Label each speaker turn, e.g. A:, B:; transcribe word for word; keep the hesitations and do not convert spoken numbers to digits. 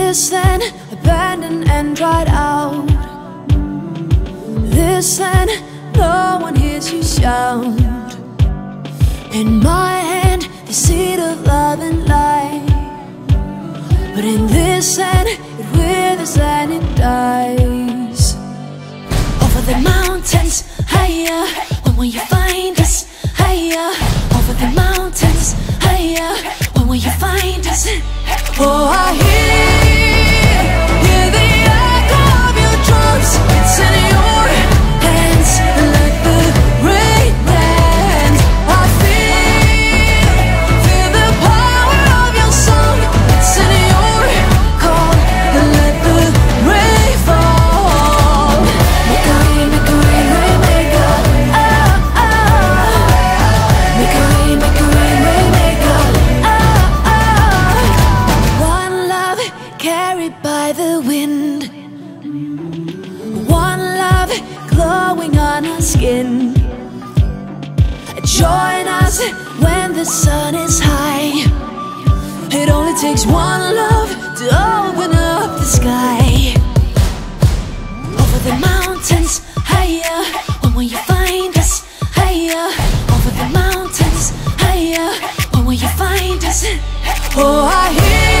A: This land abandoned and dried out. This land no one hears you shout. In my hand the seed of love and light, but in this land it withers and it dies. Over the mountains, higher, when will you find us? Higher, over the mountains, higher, when will you find us? Oh, I hear, hear the echo of your drums. It's in your hands, like the rain dance. I feel, feel the power of your song. It's in your call, let the rain fall. Make a rain, make a rain, rainmaker. Oh, oh. Make a rain, make a rain, rainmaker. Oh, oh. One love carried by the wind, one love glowing on our skin. Join us when the sun is high. It only takes one love to open up the sky. Over the mountains, higher, when will you find us? Higher, over the mountains, higher, when will you find us? Oh, I hear